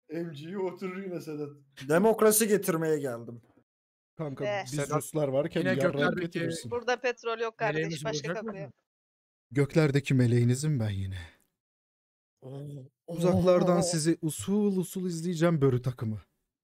MC'yi oturur yine Sedat. Demokrasi getirmeye geldim. Kanka biz Sedat, Ruslar varken yine yarrak göklerdeki- getirirsin. Burada petrol yok kardeş. Meleğimizi Başka bulacak kapıya. mı? Göklerdeki meleğinizim ben yine. Uzaklardan sizi usul usul izleyeceğim börü takımı.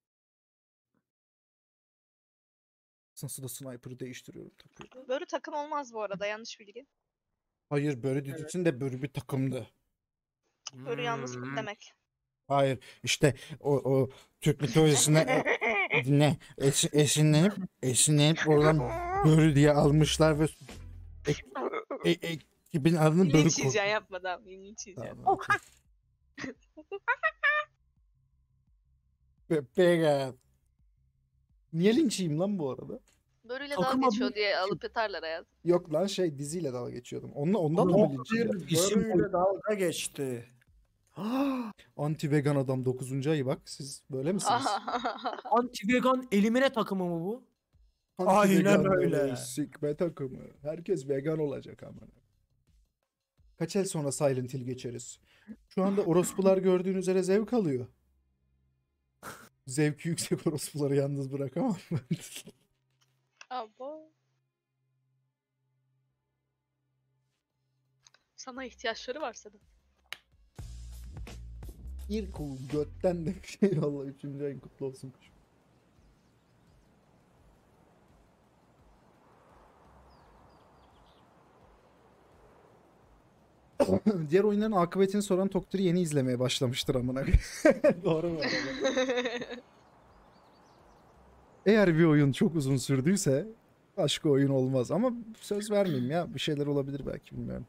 Nasıl da sniper'ı değiştiriyorum takıyorum. Böyle takım olmaz bu arada. Yanlış bilgi. Hayır börü düdüksün de börü bir takımdı. Böyle yalnız demek. Hayır işte o Türk mitolojisine dinle esinlenip oradan börü diye almışlar ve ekibin adını börü Linç koy. yiyeceksin yapmadan. Linç yiyeceksin. Tamam, okey. Pega. Niye linçiyim lan bu arada? Böyleyle Takım dalga adı- geçiyor diye alıp yatarlar hayatım. Yok lan diziyle dalga geçiyordum. Ondan da mı linçiyim? Bir isimle dalga geçti. Anti vegan adam 9. ayı bak siz böyle misiniz? Anti-vegan elimine takımı mı bu? Anti-vegan Aynen öyle. böyle Sikme takımı. Herkes vegan olacak ama. Kaç el sonra Silent Hill geçeriz? Şu anda orospular gördüğün üzere zevk alıyor. Zevki yüksek orospuları yalnız bırakamam. Abo. Sana ihtiyaçları var Sedat. Bir kul götten de bir şey valla 3. ayın kutlu olsun. Diğer oyunların akıbetini soran Toktur'u yeni izlemeye başlamıştır amına. Doğru mu? Eğer bir oyun çok uzun sürdüyse başka oyun olmaz ama söz vermeyeyim ya bir şeyler olabilir belki bilmiyorum.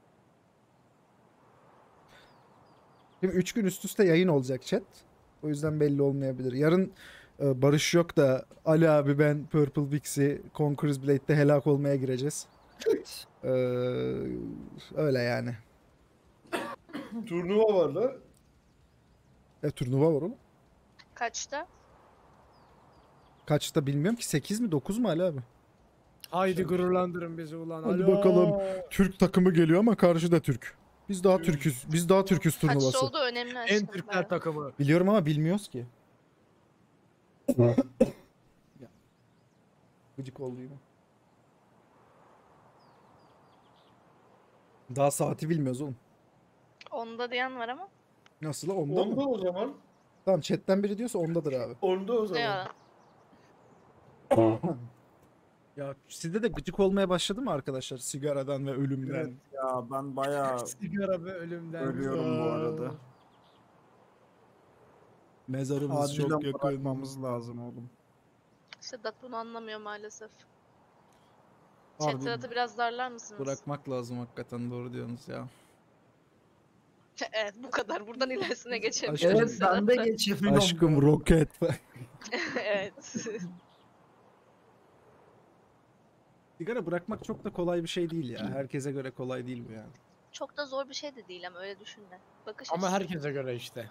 Şimdi 3 gün üst üste yayın olacak chat. O yüzden belli olmayabilir. Yarın Barış yok da Ali abi ben Purple Pixie Conqueror's Blade'de helak olmaya gireceğiz. Öyle yani. Turnuva var la. Turnuva var oğlum. Kaçta? Kaçta bilmiyorum ki 8 mi 9 mu Ali abi? Haydi gururlandırın bizi ulan. Hadi Alo. bakalım. Türk takımı geliyor ama karşıda Türk. Biz daha Türk'üz. Biz daha Türk'üz Kaçta turnuvası. olduğu önemli aşkım. En Türkler takımı. Biliyorum ama bilmiyoruz ki. Ya. Gıcık oldu yine. Daha saati bilmiyoruz oğlum. Onda diyen var ama. Nasıl? Onda Onda mı? o zaman. Tamam chatten biri diyorsa ondadır abi. Onda o zaman. Ya. Ya sizde de gıcık olmaya başladı mı arkadaşlar sigaradan ve ölümden? Evet ya ben bayağı Sigara ve ölümden. ölüyorum bu arada. Mezarımız çok Acilen yakın. bırakmamız lazım oğlum. Sedat bunu anlamıyor maalesef. Harbi Sedat'ı biraz darlar mısınız? bırakmak lazım hakikaten doğru diyorsunuz ya. Evet bu kadar. Buradan ilerisine geçebiliriz. Aşkım. Evet ben de Sedat'la. geçemiyorum. Aşkım roket. Evet. Sigara bırakmak çok da kolay bir şey değil ya. Herkese göre kolay değil bu yani. Çok da zor bir şey de değil ama öyle düşünme. Bakış Ama açısı. herkese göre işte.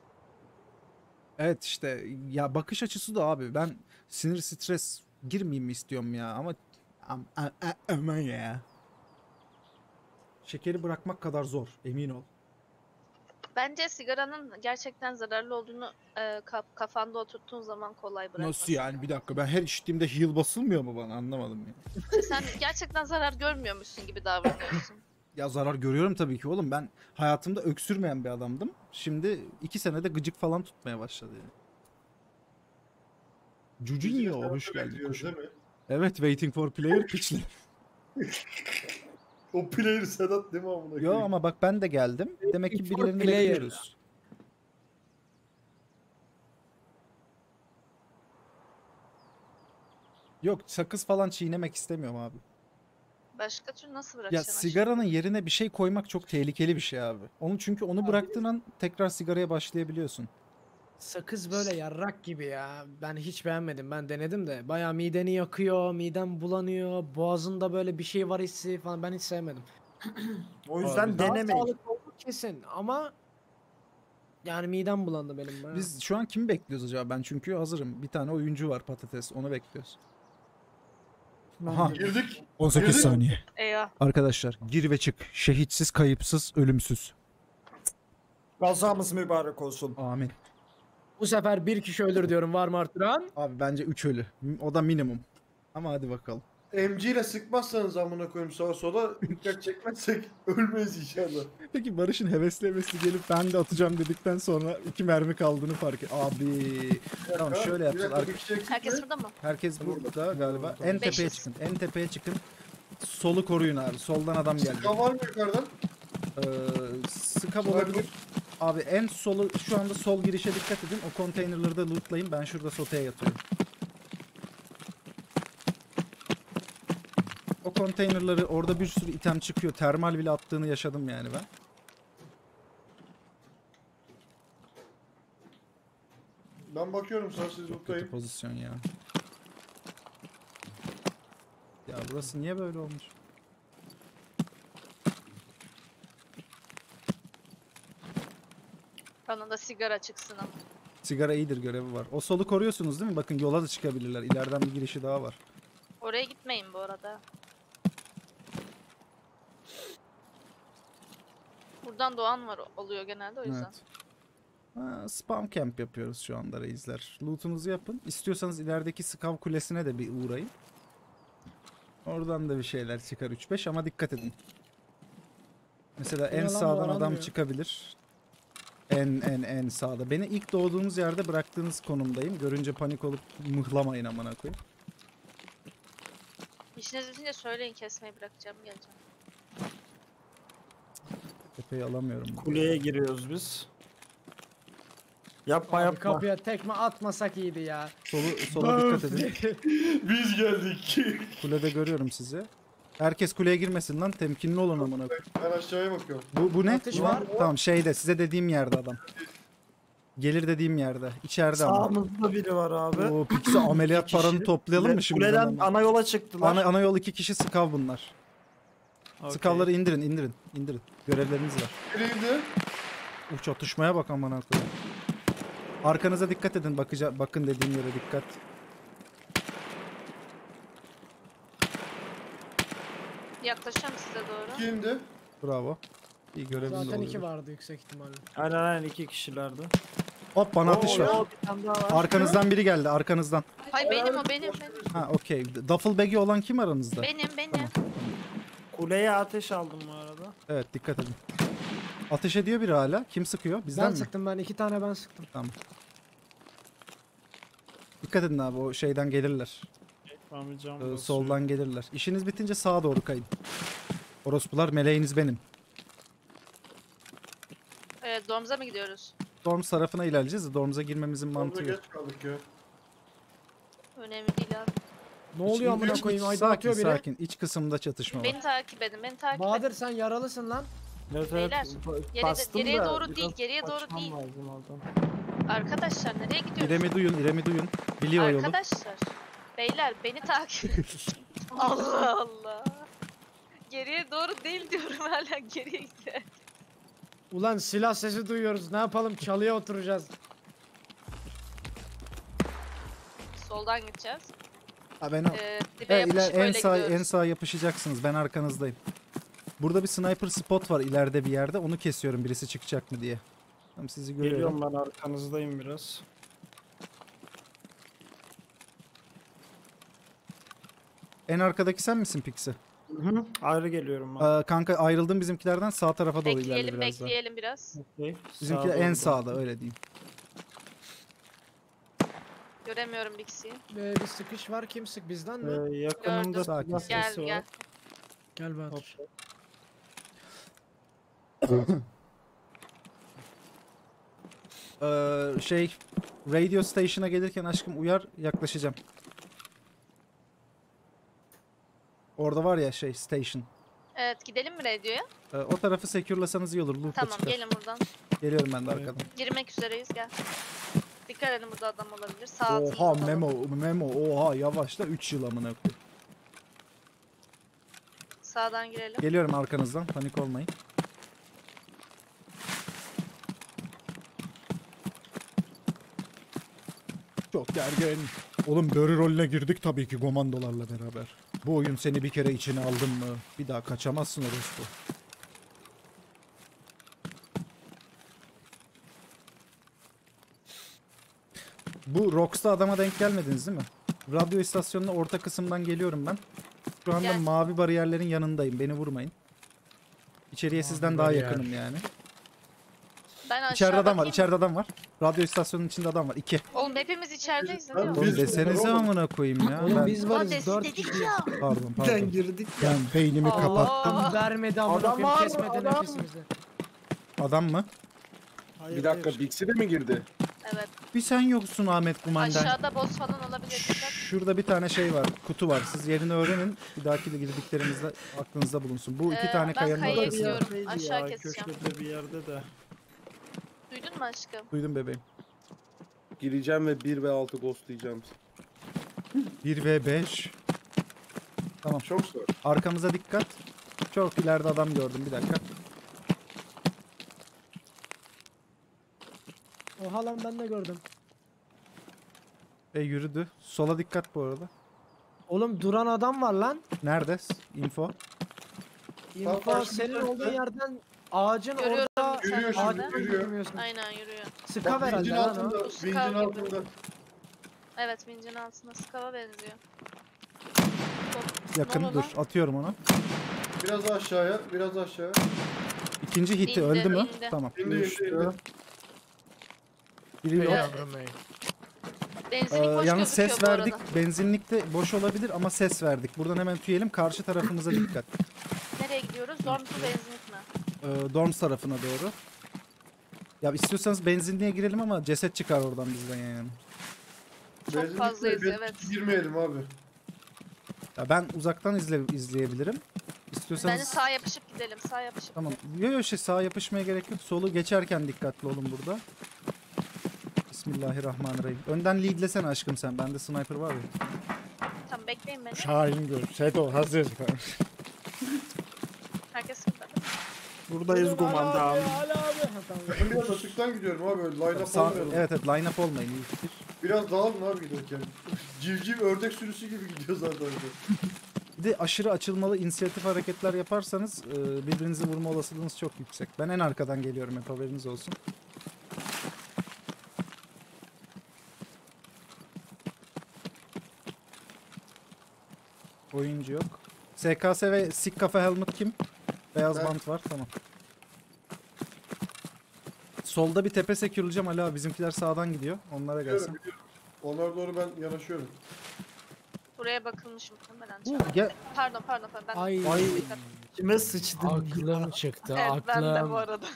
Evet işte ya bakış açısı da abi ben sinir stres girmeyeyim mi istiyorum ya ama aman ya. Şekeri bırakmak kadar zor emin ol. Bence sigaranın gerçekten zararlı olduğunu kafanda oturttuğun zaman kolay bırakmasın. Nasıl yani bir dakika ben her içtiğimde heal basılmıyor mu bana anlamadım ya. İşte sen gerçekten zarar görmüyormuşsun gibi davranıyorsun. Ya zarar görüyorum tabii ki oğlum ben hayatımda öksürmeyen bir adamdım. Şimdi 2 senede gıcık falan tutmaya başladı yani. Cucunyo hoş geldin Bekliyoruz kuşum. değil mi? Evet waiting for player piçli. O player Sedat değil mi amına Yo ama bak ben de geldim. Demek ki Waiting for birilerini player. bekliyoruz. Yok sakız falan çiğnemek istemiyorum abi. Başka türlü nasıl Ya bırakacaksın? sigaranın yerine bir şey koymak çok tehlikeli bir şey abi. Onu çünkü onu bıraktığın an tekrar sigaraya başlayabiliyorsun. Sakız böyle yarrak gibi ya. Ben hiç beğenmedim. Ben denedim de. Bayağı mideni yakıyor, miden bulanıyor, boğazında böyle bir şey var hissi falan. Ben hiç sevmedim. O yüzden Abi, Daha denemeyin. sağlıklı olur kesin ama yani midem bulandı benim bayağı. Biz şu an kimi bekliyoruz acaba? Ben çünkü hazırım. Bir tane oyuncu var patates. Onu bekliyoruz. Aha. Girdik. 18 Girdik. saniye. Eyvah. Arkadaşlar gir ve çık. Şehitsiz, kayıpsız, ölümsüz. Gazamız mübarek olsun. Amin. Bu sefer bir kişi ölür diyorum. Var mı artıran? Abi bence 3 ölü. O da minimum. Ama hadi bakalım. MG ile sıkmazsanız amına koyayım sağa sola dikkat çekmezsek ölmeyiz inşallah. Peki Barış'ın hevesli gelip ben de atacağım dedikten sonra 2 mermi kaldığını fark et. Abi. Tamam şöyle yapacağız. Bir şey eksik Herkes mi? burada mı? Herkes burada galiba. En tepeye 500. çıkın. En tepeye çıkın. Solu koruyun abi. Soldan adam geldi. Sıkan var mı yukarıdan? Sıkab olabilir. Abi en solu şu anda sol girişe dikkat edin. O konteynerları da lootlayın. Ben şurada soteye yatıyorum. O konteynerları orada bir sürü item çıkıyor. Termal bile attığını yaşadım yani ben. Ben bakıyorum sana siz Kötü lootlayın. pozisyon ya. Ya burası niye böyle olmuş? Bana da sigara çıksın ama. Sigara iyidir görevi var. O solu koruyorsunuz değil mi? Bakın yola da çıkabilirler. İleriden bir girişi daha var. Oraya gitmeyin bu arada. Buradan doğan var oluyor genelde o yüzden. Evet. Ha, spam camp yapıyoruz şu anda reisler. Loot'unuzu yapın. İstiyorsanız ilerideki Skav Kulesi'ne de bir uğrayın. Oradan da bir şeyler çıkar 3-5 ama dikkat edin. Mesela en Yalan sağdan adam dolanmıyor. çıkabilir. En sağda. Beni ilk doğduğunuz yerde bıraktığınız konumdayım. Görünce panik olup mıhlamayın amına koyayım. İşiniz bitince söyleyin, kesmeyi bırakacağım, geleceğim. Tepeyi alamıyorum. Kuleye giriyoruz biz. Yapma Abi yapma. kapıya tekme atmasak iyiydi ya. Sola dikkat edin. Biz geldik. Kulede görüyorum sizi. Herkes kuleye girmesin lan. Temkinli olun amına koyayım. Ben aşağıya bakıyorum. Bu ne? Atış var. Tamam şeyde size dediğim yerde adam. Gelir dediğim yerde. İçeride ama. Sağımızda biri var abi. O Pixie ameliyat İki kişi. paranı toplayalım mı şimdi? Kuleden ana yola çıktılar. Ana yol 2 kişi skav bunlar. Okey. Skavları indirin. Görevleriniz var. Biriydi. Çatışmaya bak amına koyayım. Arkanıza dikkat edin. Bakın dediğim yere dikkat. Yaklaşıyorum size doğru. Kimdi? Bravo. İyi görevin de Zaten oluyor. 2 vardı yüksek ihtimalle. Aynen iki kişilerdi. Hop bana atış var. Bir tane daha var. Arkanızdan biri geldi. Arkanızdan. Hayır benim o, benim. Ha okey. Duffel bag'i olan kim aranızda? Benim. Tamam. Kuleye ateş aldım bu arada. Evet dikkat edin. Ateş ediyor biri hala. Kim sıkıyor? Bizden Ben mi? sıktım, ben 2 tane ben sıktım. Tamam. Dikkat edin abi o şeyden gelirler. Soldan gelirler. İşiniz bitince sağa doğru kayın. Orospular meleğiniz benim. Evet, Dorms'a mı gidiyoruz? Dorms tarafına ilerleyeceğiz de Dorms'a girmemizin Orada mantığı yok. geç kaldık ya. Önemli değil abi. Ne oluyor amına koyayım? Aydınlatıyor biri. Sakin. İç kısımda çatışma var. Beni takip edin, beni takip Bahadır edin. sen yaralısın lan. Evet, Beyler, bastım geriye da doğru biraz değil, geriye doğru kaçmam değil. lazım oradan. Arkadaşlar nereye gidiyoruz? İrem'i duyun. Biliyor yolu. Arkadaşlar, beyler beni takip edin. Allah Allah. Geriye doğru değil diyorum, hala geriye gidiyor. Ulan silah sesi duyuyoruz. Ne yapalım? Çalıya oturacağız. Soldan gideceğiz. Ha, ben Dibe yapışıp öyle gidiyoruz. en sağ yapışacaksınız. Ben arkanızdayım. Burada bir sniper spot var ileride bir yerde. Onu kesiyorum birisi çıkacak mı diye. Tamam sizi görüyorum. Geliyorum ben arkanızdayım biraz. En arkadaki sen misin Pixie? Hı. Ayrı geliyorum ben. Kanka ayrıldım bizimkilerden sağ tarafa doğru ilerle Bekleyelim, biraz daha. bekleyelim biraz. Okey. Bizimkiler en sağda öyle diyeyim. Göremiyorum Bixi'yi. Bir sıkış var. Kim sık? Bizden mi? Yakınımda Gördüm. Sakin. silah Gel sesi gel. var. Gel Bahadır. Radio station'a gelirken aşkım uyar yaklaşacağım. Orada var ya station. Evet, gidelim mi radyoya? O tarafı secure'lasanız iyi olur. Loot'la Tamam, çıkar. gelin buradan. Geliyorum ben de Evet. arkadan. Girmek üzereyiz, gel. Dikkat edin, burada adam olabilir. Sağ altımızda Oha falan. memo oha yavaşla 3 yıl amına koyayım. Sağdan girelim. Geliyorum arkanızdan panik olmayın. Çok gergin. Oğlum Börü rolüne girdik tabii ki komandolarla beraber. Bu oyun seni bir kere içine aldın mı? Bir daha kaçamazsın orospu. Bu Rox'ta adama denk gelmediniz değil mi? Radyo istasyonuna orta kısımdan geliyorum ben. Şu anda Gel. mavi bariyerlerin yanındayım. Beni vurmayın. İçeriye Mavi sizden daha bariyer. yakınım yani. Ben aşağı İçeride adam var, bakayım. içeride adam var. Radyo istasyonunun içinde adam var. 2. Oğlum hepimiz içerideyiz değil Ben mi? Oğlum Biz- desenize amına koyayım ya. Oğlum Ben- biz Ulan varız desin 4 dedik kişi. ya. Pardon pardon. girdik. Ben beynimi Aa. kapattım. Vermedi amına Adam koyayım var, kesmedi adam. nefesimizi. Adam mı? Hayır, Bir dakika hayır. Bixi de mi girdi? Evet. Bir sen yoksun Ahmet Kumandan. Aşağıda boss falan olabilir. Dikkat. Şurada bir tane şey var. Kutu var. Siz yerini öğrenin. Bir dahaki de girdiklerinizde aklınızda bulunsun. Bu iki tane Ben kayanın kayaya arkasında. gidiyorum. Yerdeydi Aşağı ya, keseceğim. köşede bir yerde de. Duydun mu aşkım? Duydum bebeğim. Gireceğim ve 1 ve 6 ghostlayacağım. 1 ve 5. Tamam. Çok zor. Arkamıza dikkat. Çok ileride adam gördüm. Bir dakika. Oha lan ben de gördüm. Yürüdü. Sola dikkat bu arada. Oğlum duran adam var lan. Nerede? Info. İnfa karşımızda senin işte. olduğun yerden ağacın Görüyorum orada bir Yürüyor tane şimdi, orada. ağacın yürüyor. görmüyorsun. Aynen yürüyor. Sıka Bak, vincin herhalde lan o. altında. O Vincin skav gibi. altında. Evet vincin altında skava benziyor. Yakın Ne oldu dur. Atıyorum onu. Biraz aşağıya, biraz aşağıya. İkinci hiti İndi, öldü mü? indi. Tamam. İndi, indi, indi. Biri yok. Yavrum ey. Benzinlik boş Yalnız gözüküyor ses bu verdik. arada. Benzinlikte boş olabilir ama ses verdik. Buradan hemen tüyelim. Karşı tarafımıza dikkat. Nereye gidiyoruz? Zormuzu benzinlik mi? Dorms tarafına doğru. Ya istiyorsanız benzinliğe girelim ama ceset çıkar oradan bizden yani. Çok Benzinlikte fazlayız, benzinlik evet. Girmeyelim abi. Ya ben uzaktan izleyebilirim. Bence İstiyorsanız sağa yapışıp gidelim. Sağa yapışıp. tamam. Yo sağa yapışmaya gerek yok. Solu geçerken dikkatli olun burada. Bismillahirrahmanirrahim. Önden leadlesene aşkım sen. Bende sniper var ya. Tamam bekleyin beni. Şahin gör. Sedo hazır. Herkes burada. Buradayız kumandan. Ali abi. Ha, tamam. Ben biraz açıktan gidiyorum abi. Öyle line up Sağ, olmayalım. evet line up olmayın. iyi fikir. Biraz dağılın abi giderken. Civciv ördek sürüsü gibi gidiyor zaten. Bir de aşırı açılmalı inisiyatif hareketler yaparsanız birbirinizi vurma olasılığınız çok yüksek. Ben en arkadan geliyorum hep haberiniz olsun. Oyuncu yok. SKS ve sik kafa helmet kim? Beyaz Ben. bant var tamam. Solda bir tepe sekürüleceğim Ali abi. Bizimkiler sağdan gidiyor. Onlara gelsin. Biliyorum, biliyorum. Onlara doğru ben yanaşıyorum. Buraya bakılmış muhtemelen. Gel. Pardon. Ben Ay. Dikkat. Kime sıçtın? Aklım çıktı Evet ben de bu aklım. arada.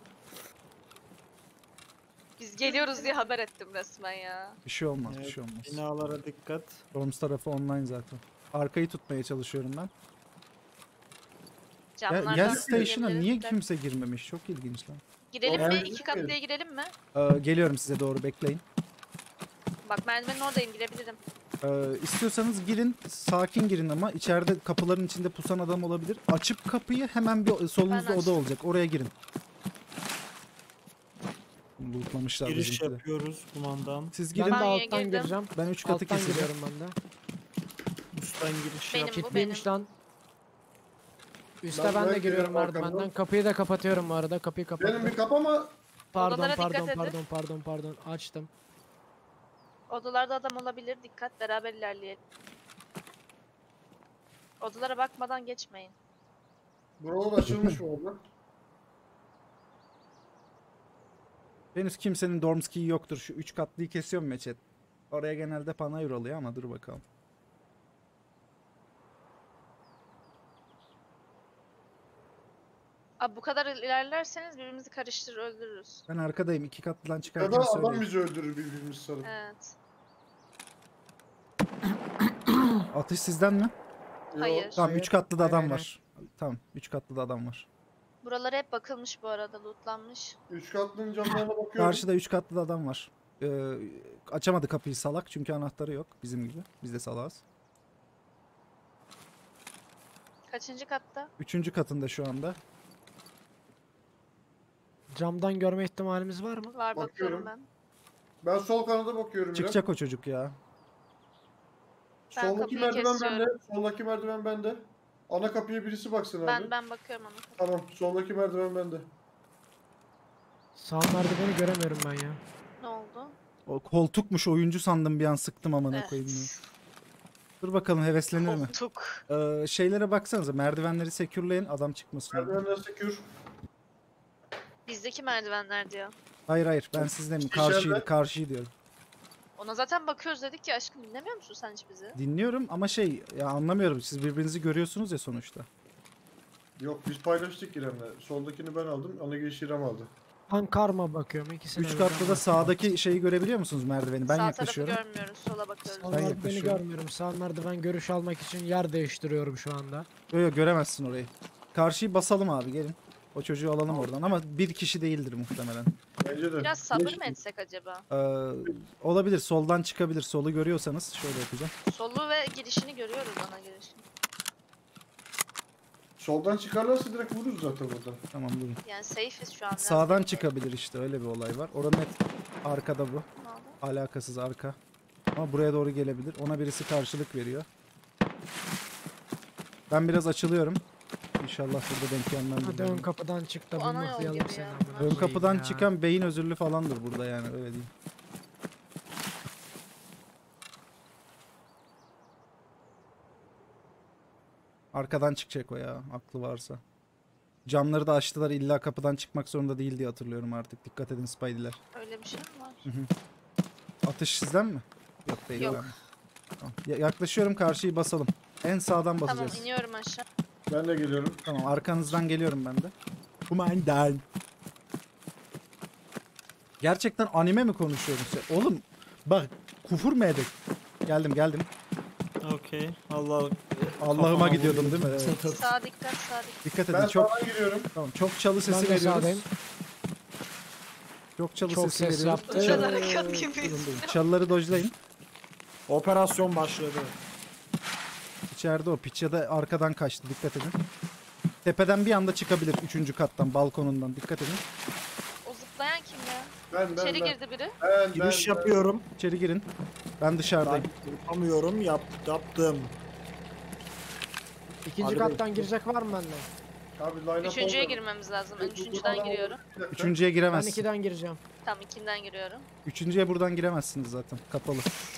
Biz geliyoruz diye haber ettim resmen ya. Bir şey olmaz, bir Evet, şey olmaz. Binalara dikkat. Dorms tarafı online zaten. Arkayı tutmaya çalışıyorum ben. Camlardan Gas Station'a girebiliriz niye de. kimse girmemiş? Çok ilginç lan. Girelim Yani mi? 2 katlıya girelim mi? Geliyorum size doğru bekleyin. Bak merdivenin oradayım girebilirim. İstiyorsanız girin, sakin girin ama içeride kapıların içinde pusan adam olabilir. Açıp kapıyı hemen bir solunuzda Ben oda açtım. olacak. Oraya girin. Lootlamışlar Giriş bizimkileri. yapıyoruz kumandan. Siz Ben girin. de Banyoya alttan girdim. gireceğim. Ben 3 katı Alttan keseceğim. giriyorum ben de. Üstten giriş Benim yap. bu. Kitliymiş lan. Üste Ben ben de buraya giriyorum giriyorum arkamdan. merdivenden. Kapıyı da kapatıyorum bu arada. Kapıyı Benim kapattım. bir kapama. Pardon Odalara pardon dikkat edin. pardon. Açtım. Odalarda adam olabilir. Dikkat beraber ilerleyelim. Odalara bakmadan geçmeyin. Buralar açılmış mı orada? Henüz kimsenin dorms key'i yoktur. Şu 3 katlıyı kesiyorum meçet. Oraya genelde panayır oluyor ama dur bakalım. Abi bu kadar ilerlerseniz birbirimizi karıştırır öldürürüz. Ben arkadayım. 2 katlıdan Ya da çıkarken adam söyleyeyim. bizi öldürür birbirimizi sarıp. Evet. Atış sizden mi? Hayır. Tamam 3 katlı da adam Hayır, var. Tamam 3 katlı da adam var. Buralar hep bakılmış bu arada. Lootlanmış. Üç katlının camlarına bakıyorum. Karşıda 3 katlı da adam var. Açamadı kapıyı salak çünkü anahtarı yok bizim gibi. Biz de salağız. Kaçıncı katta? 3. katında şu anda. Camdan görme ihtimalimiz var mı? Var bakıyorum Bakıyorum. ben. Ben sol kanada bakıyorum Çıkacak o çocuk ya. biraz. Ben Soldaki kapıyı merdiven kesiyorum. bende. Soldaki merdiven bende. Ana kapıya birisi baksın abi. Ben bakıyorum ona. Tamam. Soldaki merdiven bende. Sağ merdiveni göremiyorum ben ya. Ne oldu? O koltukmuş, oyuncu sandım bir an, sıktım amına koyayım. ya. Evet. Dur bakalım heveslenir mi? Koltuk. Şeylere baksanıza, merdivenleri sekürleyin, adam çıkmasın. oradan. Merdivenler sekür. Bizdeki merdivenler diyor. Hayır hayır, ben siz demiyorum. Karşıyı diyorum. Ona zaten bakıyoruz dedik ya aşkım, dinlemiyor musun sen hiç bizi? Dinliyorum ama ya anlamıyorum. Siz birbirinizi görüyorsunuz ya sonuçta. Yok biz paylaştık İrem'le. Soldakini ben aldım. Ana giriş İrem aldı. Ben karma bakıyorum ikisine. Üç birden katlı da bak. sağdaki şeyi görebiliyor musunuz, merdiveni? Ben Sağ yaklaşıyorum. tarafı görmüyoruz, sola bakıyoruz. Sağ Ben merdiveni yaklaşıyorum. görmüyorum. Sağ merdiven görüş almak için yer değiştiriyorum şu anda. Yok yok, göremezsin orayı. Karşıyı basalım abi, gelin. O çocuğu alalım oradan ama bir kişi değildir muhtemelen. Bence de. Biraz sabır Beş- mı etsek acaba? Olabilir, soldan çıkabilir. Solu görüyorsanız şöyle yapacağım. Solu ve girişini görüyoruz, ana girişini. Soldan çıkarlarsa direkt vururuz zaten burada. Tamam, durun. Yani safe'iz şu an. biraz. Sağdan çıkabilir işte, öyle bir olay var. Orada net arkada bu. Ne oldu? Alakasız arka. Ama buraya doğru gelebilir. Ona birisi karşılık veriyor. Ben biraz açılıyorum. İnşallah burada denk gelmem. Hadi ön kapıdan çık da Bu bir ana yol mıhlayalım gibi seni. ya. amına Ön koyayım kapıdan ya. çıkan beyin özürlü falandır burada, yani öyle diyeyim. Arkadan çıkacak o ya, aklı varsa. Camları da açtılar, illa kapıdan çıkmak zorunda değil diye hatırlıyorum artık. Dikkat edin Spidey'ler. Öyle bir şey mi var? Atış sizden mi? Yok değil. Yok. ben. Tamam. Yaklaşıyorum, karşıyı basalım. En sağdan basacağız. Tamam, iniyorum aşağı. Ben de geliyorum. Tamam, arkanızdan geliyorum ben de. Kumandan. Gerçekten anime mi konuşuyorsun sen? Oğlum bak, küfür mü edek? Geldim. Okey. Allah Allah'ıma Kafama gidiyordum vurdu. değil mi? Evet. Sağ dikkat, sağ dikkat. Dikkat edin, Ben çok sağdan giriyorum. tamam, çok çalı Ben sesi de veriyoruz. sağdayım. Çok çalı Çok sesi ses veriyoruz. yaptı. Biraz hareket gibiyiz. Çalıları dojlayın. operasyon başladı. İçeride o piç ya da arkadan kaçtı, dikkat edin. Tepeden bir anda çıkabilir, 3. kattan, balkonundan, dikkat edin. O zıplayan kim ya? Ben İçeri ben. girdi biri. Giriş yapıyorum. İçeri girin. Ben dışarıdayım. Ben yapamıyorum. Yaptım. İkinci Hadi kattan bakayım. girecek var mı bende? Abi line up Üçüncüye oldu. girmemiz lazım. Ben üçüncüden giriyorum. Bir dakika. Üçüncüye Ben giremezsin. 2'den gireceğim. Tam ikinden giriyorum. Üçüncüye buradan giremezsiniz zaten. Kapalı.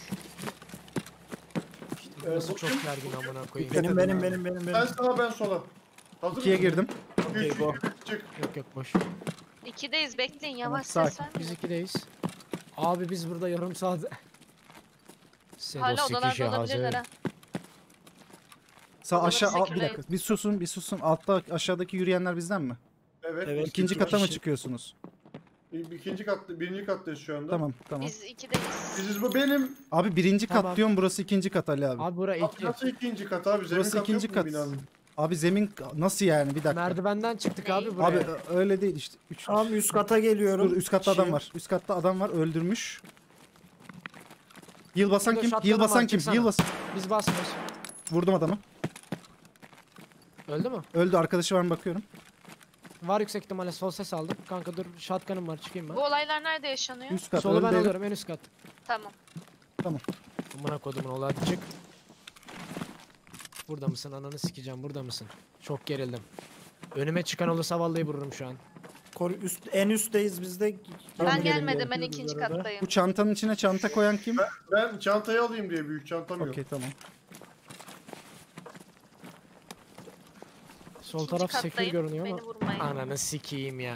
Burası bu çok kim? gergin amına koyayım. Dikkat Benim edin benim abi. benim benim. Ben sağa ben sola. Hazır İkiye mısın? girdim. Okey, Üç, go. çık. Yok yok boş. İkideyiz, bekleyin. Tamam, Yavaş sakin. ses vermeyin. Biz 2'deyiz. Abi biz burada yarım saat... Hala odalarda olabilirler ha. Sağ Odaları aşağı bir sekürleyin. dakika. Bir susun. Altta aşağıdaki yürüyenler bizden mi? Evet. Evet. İkinci iki kata mı kişi. çıkıyorsunuz? İkinci katta, birinci kattayız şu anda. Tamam. Biz ikideyiz. Biziz bu benim. Abi birinci kat Tamam. diyorum, burası ikinci kat Ali abi. Abi bura 2. Nasıl ikinci kat abi? Zemin Burası kat ikinci yok mu kat. binanın? Abi zemin nasıl yani, bir dakika. Merdivenden çıktık Neyi? abi buraya. Abi öyle değil işte. Tamam, üst kata geliyorum. Dur, üst katta adam Şey- var. Üst katta adam var, öldürmüş. Heal basan Burada kim? shotgun'ım Heal basan var, kim? çıksana. Heal basan. Biz basmıyoruz. Vurdum adamı. Öldü mü? Öldü, arkadaşı var mı bakıyorum. Var yüksek ihtimalle sol ses aldım. Kanka dur shotgun'ım var çıkayım ben. Bu olaylar nerede yaşanıyor? Üst kat Solu ben öldü. alıyorum en üst kat. Tamam. Amına kodumun oğlu hadi çık. Burada mısın ananı sikeceğim burada mısın? Çok gerildim. Önüme çıkan olursa vallahi vururum şu an. En üstteyiz biz de. Ben gelin, gelmedim. gelin. Ben ikinci kattayım. Bu çantanın içine çanta koyan kim? Ben çantayı alayım diye büyük çantam yok. Okey, tamam. Sol İkinci taraf sekür kattayım. görünüyor Beni ama. vurmayın. Ananı sikeyim ya.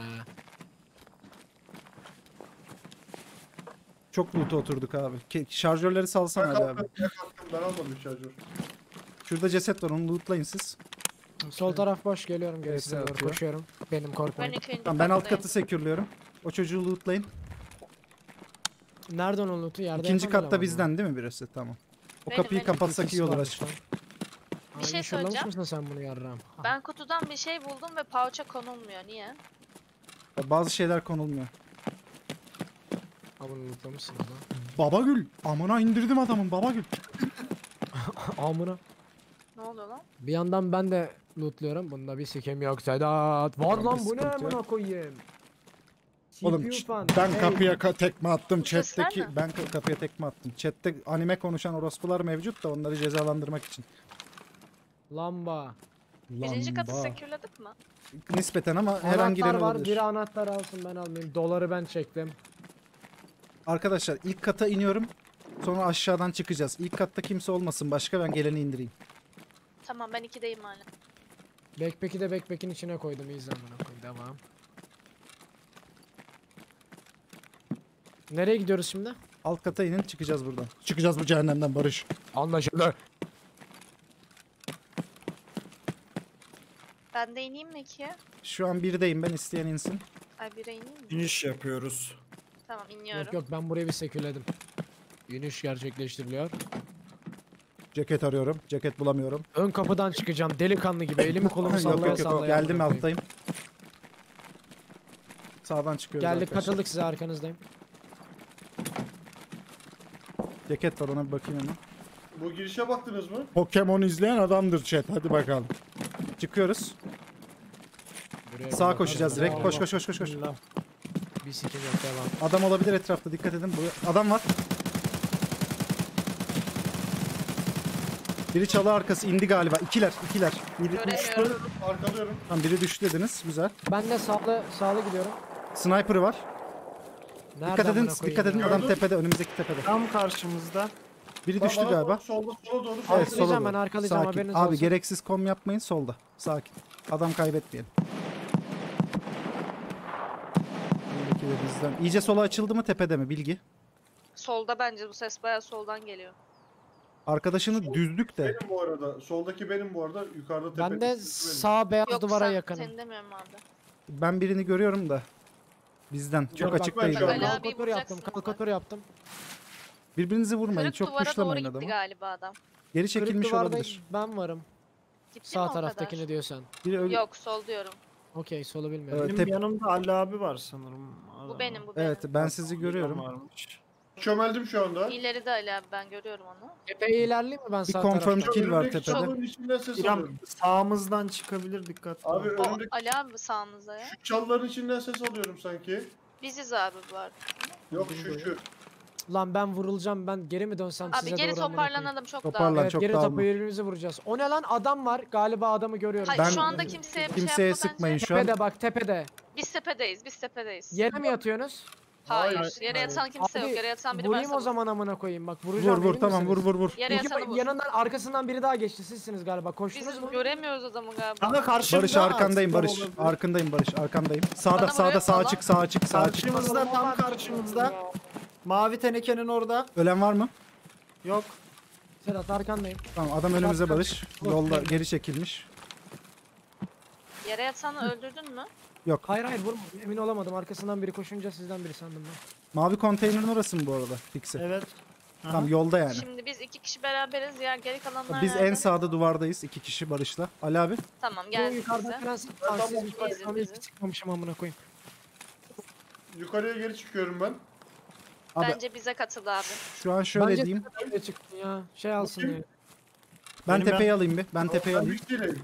Çok loot'a oturduk abi. Şarjörleri salsana Ben Ali abi. kalktım, ben kalktım. Ben almadım şarjör. Şurada ceset var, onu lootlayın siz. Sol taraf boş geliyorum Evet, gerisine doğru atıyor. koşuyorum. Benim Ben korkmayın. ikinci Tamam, ben alt kattayım. katı sekürlüyorum. O çocuğu lootlayın. Nereden o loot'u yerde İkinci yapan katta eleman mı? bizden değil mi birisi? Tamam. O Benim, kapıyı benim. kapatsak iyi olur varmış aşkım. lan. Bir şey inşallamış söyleyeceğim. mısın sen bunu yarram? Ben kutudan bir şey buldum ve pouch'a konulmuyor. Niye? Bazı şeyler konulmuyor. Ha bunu lootlamışsın o zaman. Babagül. Amına indirdim adamın, Babagül. Amına. Ne oluyor lan? Bir yandan ben de lootluyorum. Bunda bir sikem yok Sedat. Var Tamam, lan bir bu ne sıkıntı yok. amına koyayım. Oğlum CPU fan. ben Hey. kapıya tekme attım. Bu sesler Chat'teki ne? ben kapıya tekme attım. Chat'te anime konuşan orospular mevcut da onları cezalandırmak için. Lamba. Birinci katı Lamba. sekürledik mi? Nispeten ama her an giren Anahtar var. olabilir. Biri anahtar alsın ben almayayım. Doları ben çektim. Arkadaşlar ilk kata iniyorum. Sonra aşağıdan çıkacağız. İlk katta kimse olmasın başka, ben geleni indireyim. Tamam ben 2'deyim hala. Backpack'i de backpack'in içine koydum. İyi zamana koydum. Tamam. Nereye gidiyoruz şimdi? Alt kata inin, çıkacağız buradan. Çıkacağız bu cehennemden Barış. Anlaşıldı. Ben de ineyim mi 2'ye? Şu an 1'deyim ben, isteyen insin. Ay 1'e ineyim mi? İniş yapıyoruz. Tamam iniyorum. Yok yok ben burayı bir seküledim. İniş gerçekleştiriliyor. Ceket arıyorum. Ceket bulamıyorum. Ön kapıdan çıkacağım delikanlı gibi elimi kolumu Yok sallaya yok yok. sallaya. Geldim, amına koyayım. alttayım. Sağdan çıkıyoruz Geldik arkadaşlar. katıldık size arkanızdayım. Ceket var, ona bir bakayım hemen. Bu girişe baktınız mı? Pokemon izleyen adamdır chat. Hadi bakalım. Çıkıyoruz. Buraya Sağa bir koşacağız bakarım. direkt. Koş koş koş koş koş. Bismillah. Bir sikim yok devam. Adam olabilir etrafta, dikkat edin. Adam var. Biri çalı arkası indi galiba. İkiler. Biri Göremiyorum. Arkalıyorum. Tamam, biri düştü dediniz. Güzel. Ben de sağlı gidiyorum. Sniper'ı var. Nereden Dikkat edin, amına koyayım dikkat edin. ya? Adam Gördüm. tepede, önümüzdeki tepede. Tam karşımızda. Biri Bana düştü doğru, galiba. Solda sola doğru. Evet, Arkalayacağım sola ben, doğru. arkalayacağım, Sakin. haberiniz Abi olsun. gereksiz kom yapmayın, solda. Sakin. Adam kaybetmeyelim. Buradaki de bizden. İyice sola açıldı mı, tepede mi? Bilgi. Solda bence bu ses bayağı soldan geliyor. Arkadaşını düzdük de. Benim bu arada. Soldaki benim bu arada. Yukarıda tepe. Ben de benim. sağ beyaz Yok duvara sen, yakınım. seni demiyorum abi. Ben birini görüyorum da. Bizden. Çok bak, açıktayız ben şu şu anda. an- Ali abi Kalkatör yaptım, vuracaksın kalkatör yaptım. Birbirinizi vurmayın. Kırık Çok duvara doğru puşlamayın gitti adamı. galiba adam. Geri Kırık çekilmiş duvarda olabilir. ben varım. Gitti mi Sağ o taraftakini kadar? diyorsan. Biri öyle... Yok sol diyorum. Okey, solu bilmiyorum. Evet. Benim yanımda Ali abi var sanırım. Bu benim bu benim. Evet, ben sizi görüyorum. Varmış. Çömeldim şu anda. İleride Ali abi ben görüyorum onu. Epey ilerleyeyim mi ben Bir sağ confirm tarafta? kill var Önümdeki tepede. çalının içinden ses İrem alıyorum. sağımızdan çıkabilir, dikkat. Abi O önümdeki Ali abi sağımızda ya. şu çalıların içinden ses alıyorum sanki. Biziz abi bu arada. Yok şu. Lan ben vurulacağım, ben geri mi dönsem Abi size geri doğru amına koyayım? toparlanalım çok Toparlan. daha. Evet, çok geri dağılma. topu birbirimizi vuracağız. O ne lan, adam var galiba, adamı görüyorum. Hayır Ben- şu anda kimseye bir Kimseye şey yapma sıkmayın bence. şu an. Tepede bak, tepede. Biz tepedeyiz biz tepedeyiz. Yere mi yatıyorsunuz? Hayır. Hayır. Yere yatan kimse Abi, yok. Yere yatan biri Vurayım varsa o zaman amına koyayım, bak vuracağım. Vur emin tamam, vur misiniz? vur vur. Yere yatanı vur. Yanından arkasından biri daha geçti, sizsiniz galiba, koştunuz Biz mu? göremiyoruz adamı galiba. Kanka karşımda. Barış arkandayım, aslında Barış. olabilir. Arkandayım Barış, arkandayım. Sağda Bana sağda vuruyor sağa falan. çık, sağa çık, sağa çık. Karşımızda, tam karşımızda. Mavi tenekenin orada. Ölen var mı? Yok. Sedat arkandayım. Tamam, adam önümüze Bak, Barış. Yolda geri çekilmiş. Yere yatanı öldürdün mü? Yok. Hayır vurma, emin olamadım, arkasından biri koşunca sizden biri sandım ben. Mavi konteynerin orası mı bu arada? Fixi. Evet. Tamam, yolda yani. Şimdi biz 2 kişi beraberiz. Diğer geri kalanlar Biz en nerede? sağda duvardayız, 2 kişi Barış'la. Ali abi. Tamam Bu geldik yukarıdan bize. falan siz Bizim, hiç bizim. çıkmamışım amına koyayım. Yukarıya geri çıkıyorum ben. Abi Bence bize katıldı abi. şu an şöyle Bence diyeyim. Öyle çıktın ya. Şey alsın kim? diye. Ben Benim tepeyi alayım bir. Ben tepeyi Ben alayım. Vicky'leyim.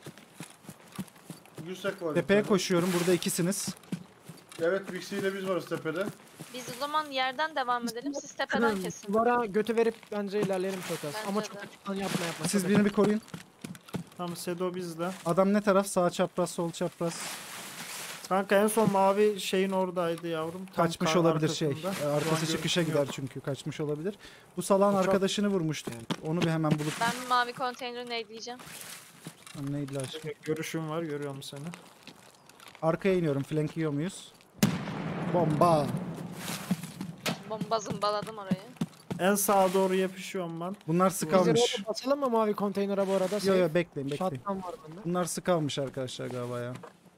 Gülsek var. Tepeye yukarıda. koşuyorum. Burada ikisiniz. Evet Vixie ile biz varız tepede. Biz o zaman yerden devam edelim. Siz tepeden kesin. Duvara götü verip bence ilerleyelim çok az. Bence Ama de. çok açıktan yapma. Siz çok birini bir koruyun. Tam Sedo bizde. Adam ne taraf? Sağ çapraz, sol çapraz. Kanka en son mavi şeyin oradaydı yavrum. Tam Kaçmış kar olabilir şey. arkasında. Şu an Arkası çıkışa görüşüm gider yok. çünkü. Kaçmış olabilir. Bu salağın Uçak- arkadaşını vurmuştu. Onu bir hemen bulup... Ben mavi konteyneri neyleyeceğim? Lan neydi aşkım? Görüşüm var, görüyorum seni. Arkaya iniyorum. Flank yiyor muyuz? Bomba. Bomba zımbaladım orayı. En sağa doğru yapışıyorum ben. Bunlar Biz sıkalmış. orada basalım mı mavi konteynere bu arada? Yo yo, bekleyin bekleyin. Shotgun var bende. Bunlar sıkalmış arkadaşlar galiba ya.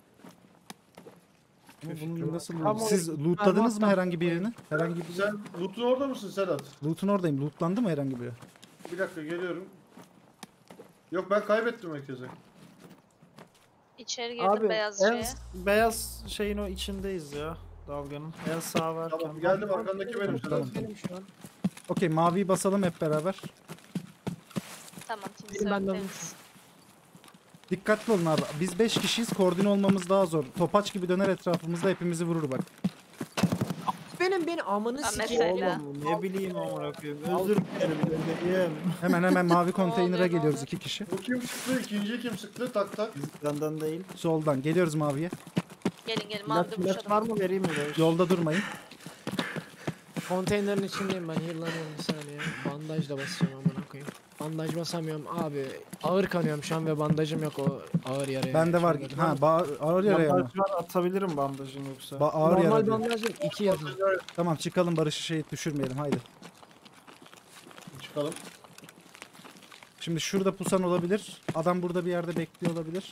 Ama bunu nasıl Tam Siz oraya- lootladınız mı Ben herhangi birini? Herhangi bir Sen loot'un orada mısın Sedat? Loot'un oradayım. Lootlandı mı herhangi biri? Bir dakika geliyorum. Yok ben kaybettim herkese. İçeri girdim Abi beyaz en şeye. beyaz şeyin o içindeyiz ya. Dalganın. En sağ varken. Tamam geldim arkandaki benim Sedat. Tamam. Benim şu an. Okey, maviyi basalım hep beraber. Tamam kimse Benim yok benden temiz. Dikkatli olun abi. Biz 5 kişiyiz. Koordine olmamız daha zor. Topaç gibi döner etrafımızda, hepimizi vurur bak. Benim amını Ha, sikeyim. mesela. Oğlum ne bileyim amına koyayım. Özür dilerim bebeğim. Hemen mavi konteynere oluyor, ne geliyoruz oluyor? 2 kişi. Bu kim sıktı? İkinciyi kim sıktı? Tak tak. Benden değil. Soldan geliyoruz maviye. Gelin gelin mavi de Bilet var buluşalım. mı vereyim mi? Barış? Yolda durmayın. konteynerin içindeyim ben, heal'lanıyorum bir saniye. Bandaj da basacağım amına koyayım. Bandaj basamıyorum abi. Ağır kanıyorum şu an ve bandajım yok o ağır yaraya. Bende var. Şöyle. Ha ağır yaraya mı? Bandaj var, atabilirim bandajın yoksa. Ağır yara Normal diyor. bandajım 2 yazın. Tamam çıkalım, Barış'ı düşürmeyelim haydi. Çıkalım. Şimdi şurada pusan olabilir. Adam burada bir yerde bekliyor olabilir.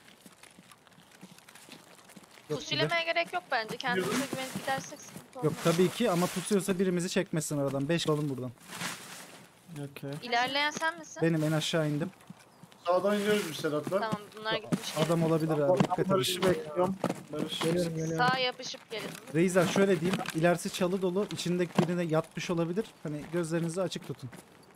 Yok, Pusulemeye gerek yok bence. Kendimize güvenip gidersek sıkıntı olmaz. yok tabii ki, ama pusuyorsa birimizi çekmesin aradan. 5 alalım buradan. Okey. İlerleyen sen misin? Benim en aşağı indim. Sağdan iniyoruz biz Sedat'la. Tamam bunlar gitmiş. Adam olabilir abi, dikkat edin. Barış'ı bekliyorum. Barış. Geliyorum. Sağa yapışıp gelin. Reisler şöyle diyeyim. İlerisi çalı dolu. İçindeki birine yatmış olabilir. Hani gözlerinizi açık tutun.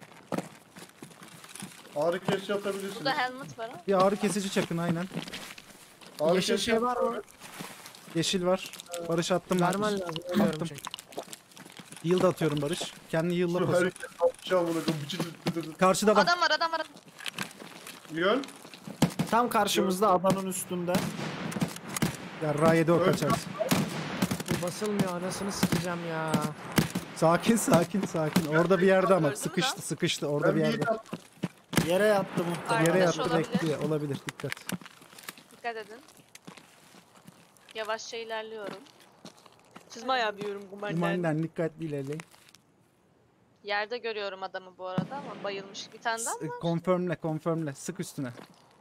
Ağrı kesici atabilirsiniz. Burada helmet var ha. Bir ağrı kesici çakın aynen. Ağrı Yeşil kesici şey var mı? Yeşil var. Barış attım. ben. Vermen lazım. Ölüyorum Attım. çünkü. Heal da atıyorum Barış. Kendi heal'la Şu pas. hareket yapacağım bunu. Karşıda bak. Adam var adam var. Yön. Tam karşımızda adanın üstünde. Ya rayede o kaçarsın. Bu basılmıyor, anasını sikeceğim ya. Sakin sakin sakin. Orada bir yerde ama. Öldü mü Sıkıştı lan? sıkıştı. Orada Ben bir bir yerde. hit attım. Yere yattı muhtemelen. Yere Arkadaş yattı olabilir. bekliyor. Olabilir, dikkat. Dikkat edin. Yavaşça ilerliyorum. Çizme yapıyorum bu benden. İmandan dikkatli ilerleyin. Yerde görüyorum adamı bu arada ama bayılmış bir tane daha mı? Confirmle. Sık üstüne.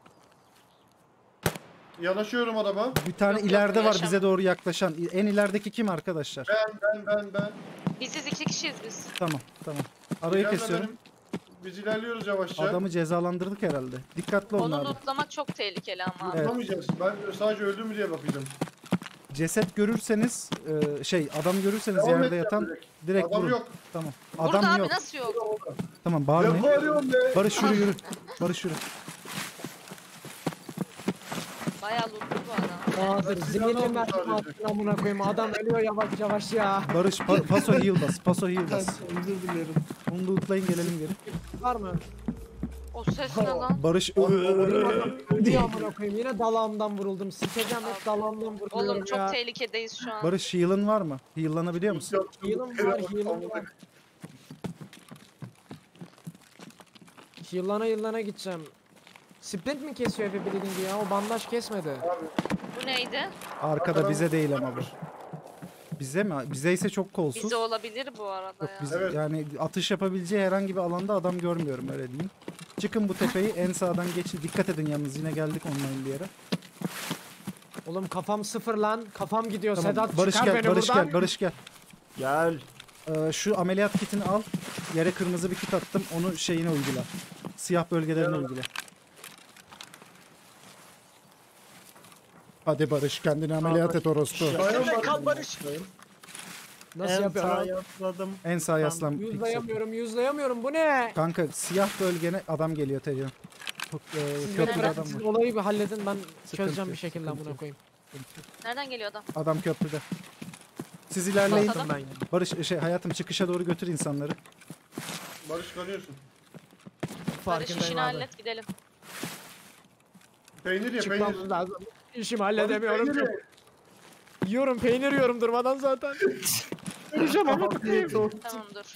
Yanaşıyorum adama. Bir tane Yok, yok, ileride var yaşam. bize doğru yaklaşan. En ilerideki kim arkadaşlar? Ben. Biziz 2 kişiyiz biz. Tamam. Arayı İlerle kesiyorum. benim. Biz ilerliyoruz yavaşça. Adamı cezalandırdık herhalde. Dikkatli olun Onu abi. lootlamak çok tehlikeli ama. Evet. Yapamayacağız. Ben sadece öldü mü diye bakacağım. Ceset görürseniz, adam görürseniz Devam yerde edeceğim yatan direkt. direkt Adam vurun. yok. Tamam. Burada Adam abi yok. nasıl yok? Tamam Ne bağırmayın. bağırıyorsun be? Barış yürü. Barış yürü. Bayağı lootlu bu adam. Bahadır zehirli silahını mermi aldım attın amına koyayım. Adam ölüyor yavaş yavaş ya. Barış paso heal bas. Paso heal bas. Özür dilerim. Onu lootlayın gelelim geri. Var mı? O ses ne lan? Barış Öldü amına koyayım. Yine dalağımdan vuruldum. Sikeceğim hep dalağımdan vuruluyorum Oğlum çok ya. tehlikedeyiz şu an. Barış heal'ın var mı? Heal'lanabiliyor musun? Heal'ım var. Yıllana gideceğim. Sprint mi kesiyor Heavy Bleeding'i ya? O bandaj kesmedi. Bu neydi? Arkada bize değil ama bu. Bize mi? Bize ise çok kolsuz. Bize olabilir bu arada Yok, ya. biz, Evet. yani atış yapabileceği herhangi bir alanda adam görmüyorum, öyle diyeyim. Çıkın bu tepeyi, en sağdan geçin. Dikkat edin yalnız, yine geldik online bir yere. Oğlum kafam sıfır lan. Kafam gidiyor. Tamam, Sedat Barış çıkar gel, beni Barış buradan. gel, Barış gel. Gel. Şu ameliyat kitini al. Yere kırmızı bir kit attım. Onu şeyine uygula. Siyah bölgelerine uygula. Hadi Barış, kendini ameliyat et orospu. Kal Barış. Nasıl En yapıyorum? sağa yatladım. En sağ yaslan. Yüzlayamıyorum. Bu ne? Kanka siyah bölgene adam geliyor Teccan. Siz Köprüde beni adam bırak, siz var. olayı bir halledin, ben Sıkıntı çözeceğim yok, bir şekilde sıkıntı amına yok. koyayım. Nereden geliyor adam? Adam köprüde. Siz ilerleyin. Adam. Ben Barış hayatım çıkışa doğru götür insanları. Barış kanıyorsun. Barış Farkındayım işini abi. hallet gidelim. Peynir ye Çıkmam peynir. lazım. İşimi halledemiyorum. Peynir ye. Yiyorum, peynir yiyorum durmadan zaten. Öleceğim ama Tamam dur.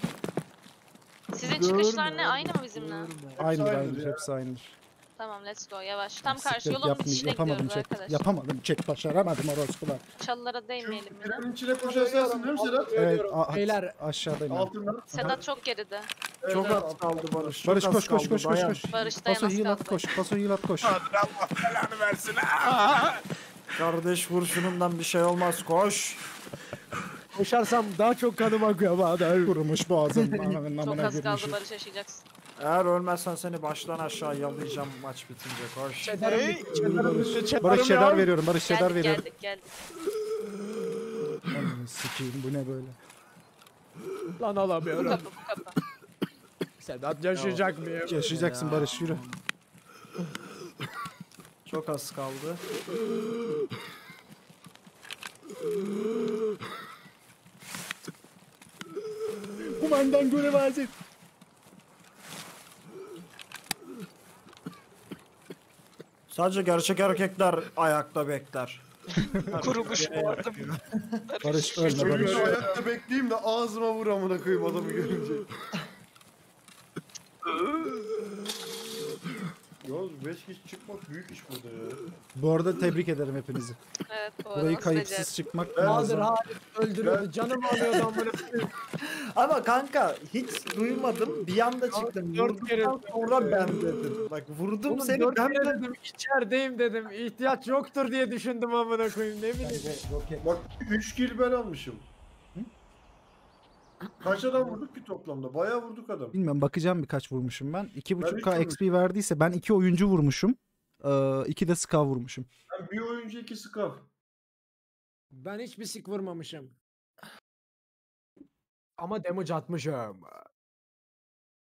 Sizin çıkışlar ne? Aynı mı bizimle? Aynıdır aynıdır aynıdır, ya. hepsi aynıdır. Tamam let's go yavaş. Tam Siktir, karşı yolun içine yapamadım gidiyoruz çek. arkadaşlar. Yapamadım çek, başaramadım orospular. Çalılara değmeyelim yine. Trenin içine koşarsın değil mi Sedat? Evet Beyler. aşağıdayım. ben. Altından. Sedat çok geride. Evet, Çok evet, az kaldı Barış. Çok Barış az koş koş kaldı, koş koş dayan. koş. Barış Paso dayanmaz heal at kaldı. koş. Paso heal at koş. Kardeş vur şunundan bir şey olmaz koş. Koşarsam daha çok kanım akıyor Bahadır. Kurumuş boğazım. Çok az kaldı Barış yaşayacaksın. Eğer ölmezsen seni baştan aşağı yalayacağım maç bitince koş. Barış cheddar veriyorum. Barış cheddar Geldik veriyorum. geldik. Ananı sikeyim, bu ne böyle? Lan Bu alamıyorum. kapı bu kapı. Sedat yaşayacak mıyım? Yaşayacaksın Barış, yürü. Çok az kaldı. Kumandan görev hazır. Sadece gerçek erkekler ayakta bekler. Kurumuş boğazım. Barış ölme Çocuğu Barış. hayatta bekleyeyim de ağzıma vur amına koyayım adamı görünce. Yalnız 5 kişi çıkmak büyük iş burada ya. Bu arada tebrik ederim hepinizi. Evet bu arada Burayı nasıl kayıpsız becerdim? çıkmak Ben- Bahadır muazzam. Halit öldürüyordu. Canım alıyordu amına koyayım. Ama kanka hiç duymadım. Bir anda çıktım. dört kere- Vurduktan sonra ben dedim. Bak vurdum Oğlum seni dört ben kere dedim. dedim içerideyim dedim. İhtiyaç yoktur diye düşündüm amına koyayım ne bileyim. Bence roket. Bak 3 kill ben almışım. Kaç adam vurduk ki toplamda? Bayağı vurduk adam. Bilmiyorum bakacağım birkaç vurmuşum ben. 2.5K Ben XP verdiyse ben 2 oyuncu vurmuşum. 2 de ska vurmuşum. Ben bir oyuncu 2 skav. Ben hiçbir sik vurmamışım. Ama damage atmışım.